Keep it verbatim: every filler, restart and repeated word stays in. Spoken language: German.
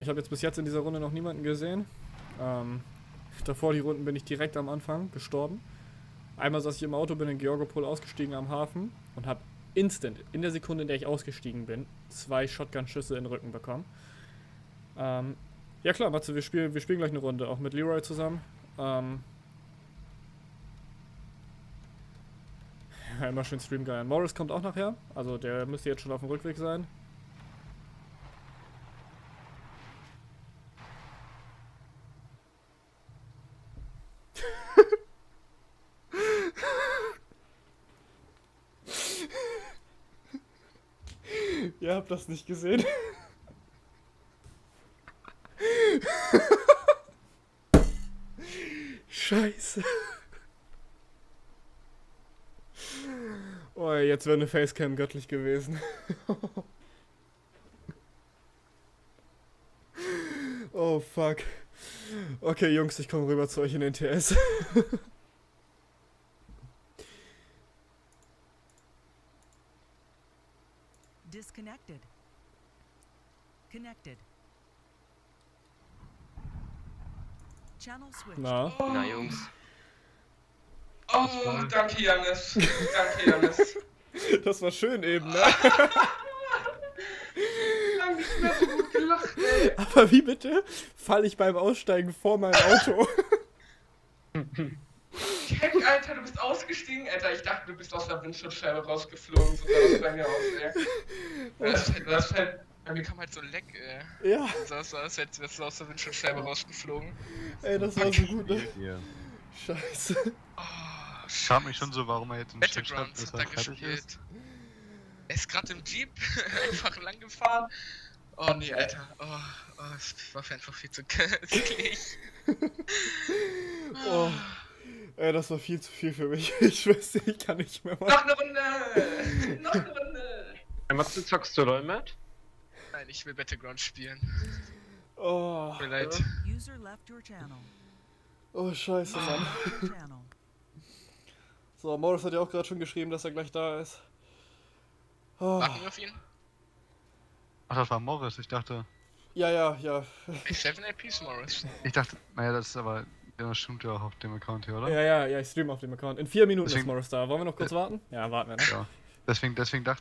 Ich habe jetzt bis jetzt in dieser Runde noch niemanden gesehen. Ähm, davor die Runden bin ich direkt am Anfang gestorben. Einmal saß ich im Auto, bin in Georgopol ausgestiegen am Hafen und habe instant, in der Sekunde, in der ich ausgestiegen bin, zwei Shotgun-Schüsse in den Rücken bekommen. Ähm, ja klar, Matze, wir spielen, wir spielen gleich eine Runde, auch mit Leroy zusammen. Ähm, ja, immer schön Stream geil. Morris kommt auch nachher, also der müsste jetzt schon auf dem Rückweg sein. Ihr habt das nicht gesehen. Scheiße. Oh, jetzt wäre eine Facecam göttlich gewesen. Oh, fuck. Okay, Jungs, ich komme rüber zu euch in den T S. Disconnected. Connected. Channel switched. Na? Oh. Na, Jungs. Oh, danke, Jannis. Danke, Jannis. Das war schön eben, ne? Lange nicht mehr so gut gelacht, ey. Aber wie bitte? Falle ich beim Aussteigen vor mein Auto? Heck, Alter, du bist ausgestiegen. Alter, ich dachte, du bist aus der Windschutzscheibe rausgeflogen. So sah das bei mir aus, ey. Das, das halt, bei mir kam halt so ein Leck, ey. Ja. So sah es, als wärst du aus der Windschutzscheibe rausgeflogen. Ey, das war so gut, ne? Hier. Scheiße. Oh, Ich frag mich schon so, warum er jetzt im Chat schreibt, Battlegrounds dass hat er er fertig gespielt. ist. Er ist gerade im Jeep einfach lang gefahren. Oh nee, Alter. Oh, oh das war einfach viel zu knicklig. Oh. Ey, das war viel zu viel für mich. Ich weiß nicht, ich kann nicht mehr machen. Noch eine Runde! Noch eine Runde! Hey, Matze, zockst du LOL, Matt? Nein, ich will Battlegrounds spielen. Oh. Tut mir leid. User left your channel. Oh, scheiße, Mann. Your channel. So, Morris hat ja auch gerade schon geschrieben, dass er gleich da ist. Oh. Warten wir auf ihn? Ach, das war Morris, ich dachte. Ja, ja, ja. seven A Ps Morris. Ich dachte, naja, das ist aber. Ja, das stimmt ja auch auf dem Account hier, oder? Ja, ja, ja, ich streame auf dem Account. In vier Minuten Deswegen- ist Morris da. Wollen wir noch kurz Äh, warten? Ja, warten wir, ne? Ja. Deswegen, deswegen dachte